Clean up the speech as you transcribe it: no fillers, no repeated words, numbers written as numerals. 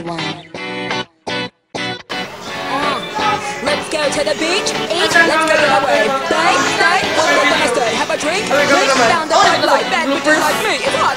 one. Let's go to the beach, eat, let's go get away. Stay, walk up on a stay, have a drink, drink down the red light. Bad bitches like me, it's hard.